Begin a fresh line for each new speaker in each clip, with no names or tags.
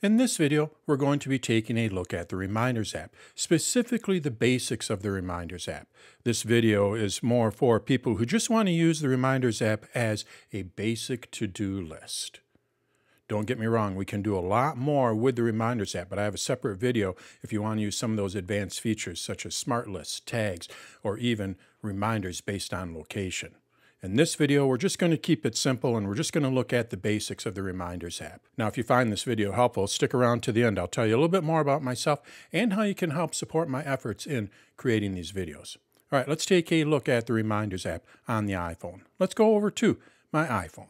In this video, we're going to be taking a look at the Reminders app, specifically the basics of the Reminders app. This video is more for people who just want to use the Reminders app as a basic to-do list. Don't get me wrong, we can do a lot more with the Reminders app, but I have a separate video if you want to use some of those advanced features such as smart lists, tags, or even reminders based on location. In this video, we're just going to keep it simple and we're just going to look at the basics of the Reminders app. Now, if you find this video helpful, stick around to the end. I'll tell you a little bit more about myself and how you can help support my efforts in creating these videos. All right, let's take a look at the Reminders app on the iPhone. Let's go over to my iPhone.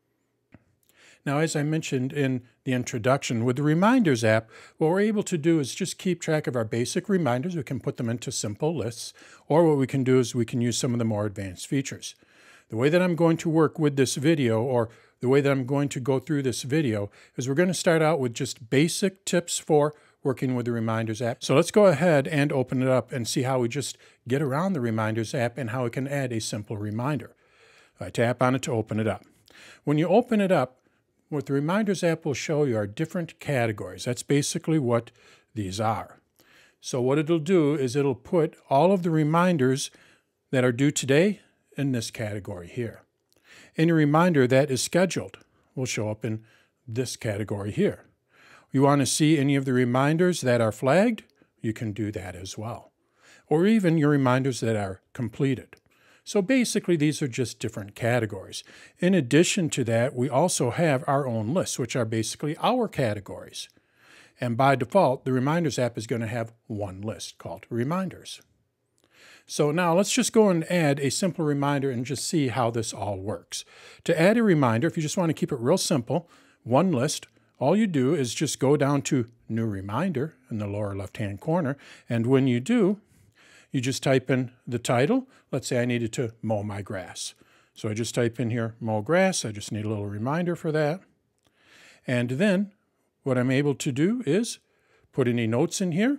Now, as I mentioned in the introduction, with the Reminders app, what we're able to do is just keep track of our basic reminders. We can put them into simple lists, or what we can do is we can use some of the more advanced features. The way that I'm going to work with this video, or the way that I'm going to go through this video, is we're going to start out with just basic tips for working with the Reminders app. So let's go ahead and open it up and see how we just get around the Reminders app and how we can add a simple reminder. I tap on it to open it up. When you open it up, what the Reminders app will show you are different categories. That's basically what these are. So what it'll do is it'll put all of the reminders that are due today in this category here. Any reminder that is scheduled will show up in this category here. You want to see any of the reminders that are flagged? You can do that as well. Or even your reminders that are completed. So basically, these are just different categories. In addition to that, we also have our own lists, which are basically our categories. And by default, the Reminders app is going to have one list called Reminders. So now let's just go and add a simple reminder and just see how this all works. To add a reminder, if you just want to keep it real simple, one list, all you do is just go down to New Reminder in the lower left-hand corner. And when you do, you just type in the title. Let's say I needed to mow my grass. So I just type in here, mow grass. I just need a little reminder for that. And then what I'm able to do is put any notes in here.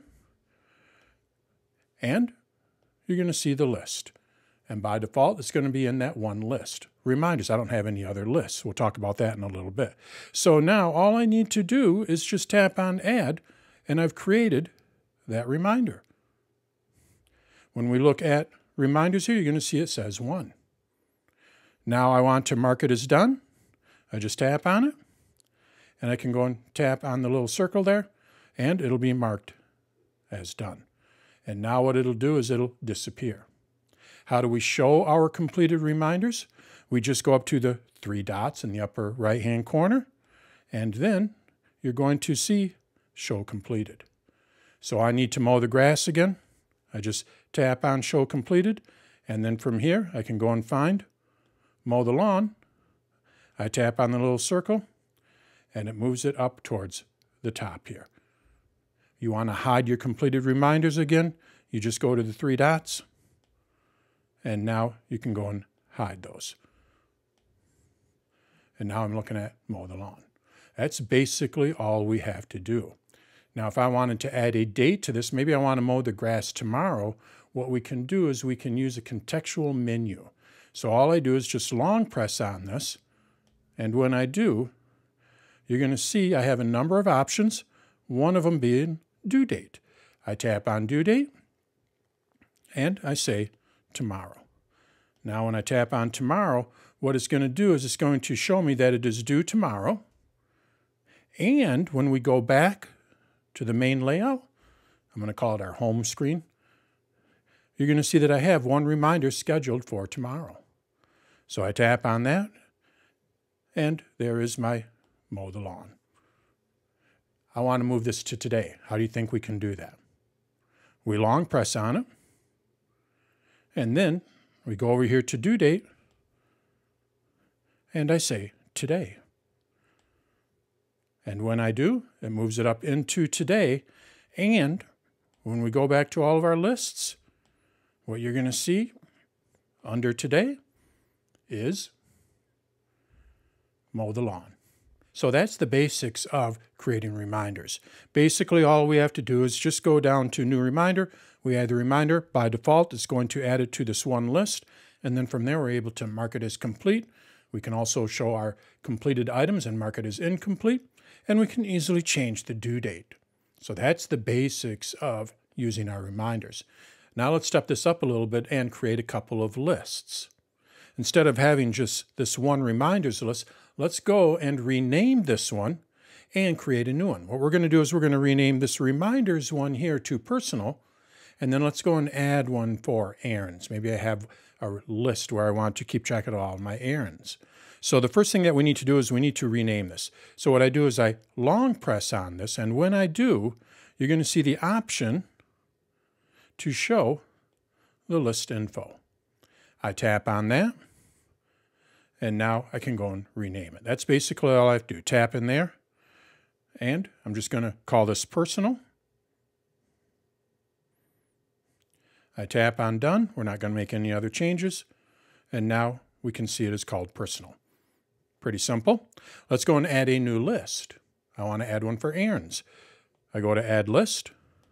And you're going to see the list. And by default, it's going to be in that one list. Reminders, I don't have any other lists. We'll talk about that in a little bit. So now all I need to do is just tap on Add, and I've created that reminder. When we look at reminders here, you're going to see it says 1. Now I want to mark it as done. I just tap on it, and I can go and tap on the little circle there, and it'll be marked as done. And now what it'll do is it'll disappear. How do we show our completed reminders? We just go up to the 3 dots in the upper right-hand corner, and then you're going to see Show Completed. So I need to mow the grass again. I just tap on Show Completed, and then from here I can go and find Mow the Lawn. I tap on the little circle, and it moves it up towards the top here. You want to hide your completed reminders again, you just go to the 3 dots, and now you can go and hide those. And now I'm looking at Mow the Lawn. That's basically all we have to do. Now, if I wanted to add a date to this, maybe I want to mow the grass tomorrow, what we can do is we can use a contextual menu. So all I do is just long press on this, and when I do, you're going to see I have a number of options, one of them being due date. I tap on due date, and I say tomorrow. Now when I tap on tomorrow, what it's going to do is it's going to show me that it is due tomorrow. And when we go back to the main layout, I'm going to call it our home screen, you're going to see that I have one reminder scheduled for tomorrow. So I tap on that, and there is my Mow the Lawn. I want to move this to today. How do you think we can do that? We long press on it, and then we go over here to due date, and I say today. And when I do, it moves it up into today, and when we go back to all of our lists, what you're going to see under today is Mow the Lawn. So that's the basics of creating reminders. Basically, all we have to do is just go down to New Reminder. We add the reminder. By default, it's going to add it to this one list. And then from there, we're able to mark it as complete. We can also show our completed items and mark it as incomplete. and we can easily change the due date. So that's the basics of using our reminders. Now let's step this up a little bit and create a couple of lists. Instead of having just this one reminders list, let's go and rename this one and create a new one. What we're going to do is we're going to rename this reminders one here to personal, and then let's go and add one for errands. Maybe I have a list where I want to keep track of all my errands. So the first thing that we need to do is we need to rename this. So what I do is I long press on this, and when I do, you're going to see the option to show the list info. I tap on that, and now I can go and rename it. That's basically all I have to do. Tap in there, and I'm just going to call this personal. I tap on done. We're not going to make any other changes, and now we can see it is called personal. Pretty simple. Let's go and add a new list. I want to add one for errands. I go to add list,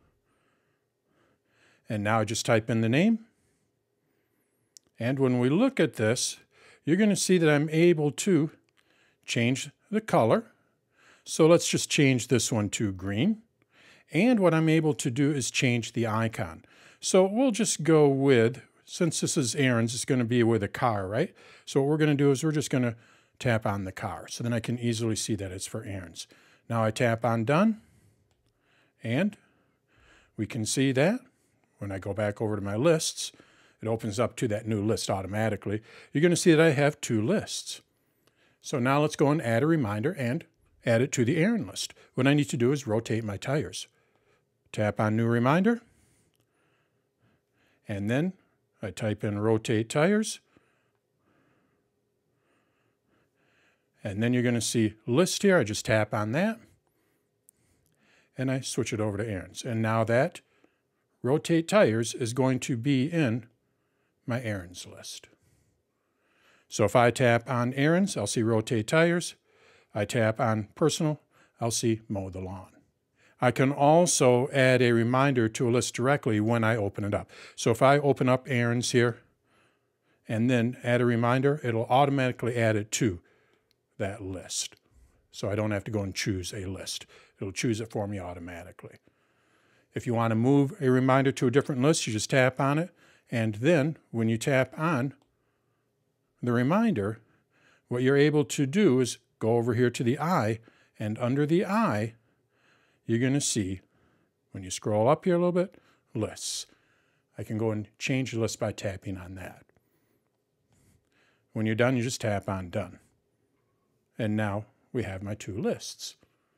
and now I just type in the name. And when we look at this, you're going to see that I'm able to change the color. So let's just change this one to green. And what I'm able to do is change the icon. So we'll just go with, since this is errands, it's going to be with a car, right? So what we're going to do is we're just going to tap on the car. So then I can easily see that it's for errands. Now I tap on done, and we can see that when I go back over to my lists, it opens up to that new list automatically. You're going to see that I have two lists. So now let's go and add a reminder and add it to the errand list. What I need to do is rotate my tires. Tap on new reminder, and then I type in rotate tires. And then you're going to see list here. I just tap on that, and I switch it over to errands. And now that rotate tires is going to be in my errands list. So if I tap on errands, I'll see rotate tires. I tap on personal, I'll see mow the lawn. I can also add a reminder to a list directly when I open it up. So if I open up errands here and then add a reminder, it'll automatically add it to that list. So I don't have to go and choose a list. It'll choose it for me automatically. If you want to move a reminder to a different list, you just tap on it. And then when you tap on the reminder, what you're able to do is go over here to the eye, and under the eye, you're going to see, when you scroll up here a little bit, lists. I can go and change the list by tapping on that. When you're done, you just tap on done. And now we have my two lists.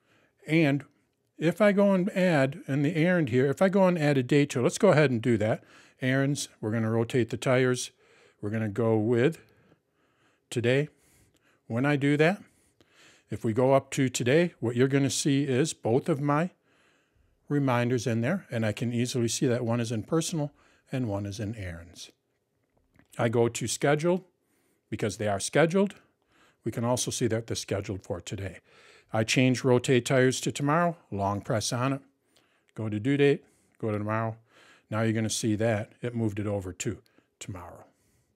And if I go and add in the errand here, if I go and add a date to it, let's go ahead and do that. Errands, we're going to rotate the tires. We're going to go with today. When I do that, if we go up to today, what you're going to see is both of my reminders in there, and I can easily see that one is in personal and one is in errands. I go to scheduled because they are scheduled. We can also see that they're scheduled for today. I change rotate tires to tomorrow, long press on it, go to due date, go to tomorrow. Now you're going to see that it moved it over to tomorrow.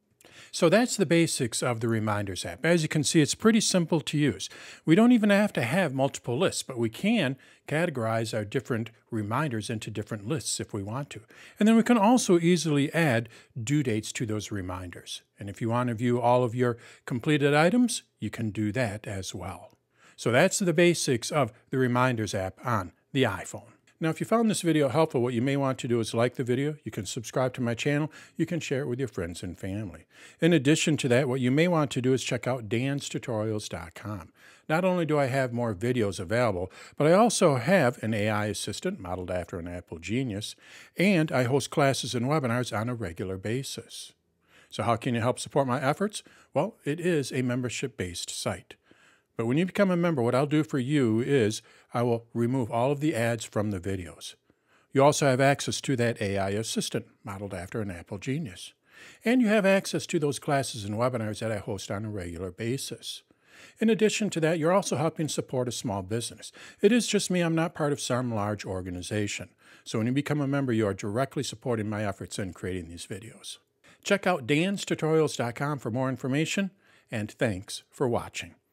So that's the basics of the Reminders app. As you can see, it's pretty simple to use. We don't even have to have multiple lists, but we can categorize our different reminders into different lists if we want to. And then we can also easily add due dates to those reminders. And if you want to view all of your completed items, you can do that as well. So that's the basics of the Reminders app on the iPhone. Now, if you found this video helpful, what you may want to do is like the video. You can subscribe to my channel. You can share it with your friends and family. In addition to that, what you may want to do is check out danstutorials.com. Not only do I have more videos available, but I also have an AI assistant modeled after an Apple genius, and I host classes and webinars on a regular basis. So how can you help support my efforts? Well, it is a membership-based site. But when you become a member, what I'll do for you is I will remove all of the ads from the videos. You also have access to that AI assistant modeled after an Apple genius. And you have access to those classes and webinars that I host on a regular basis. In addition to that, you're also helping support a small business. It is just me. I'm not part of some large organization. So when you become a member, you are directly supporting my efforts in creating these videos. Check out danstutorials.com for more information, and thanks for watching.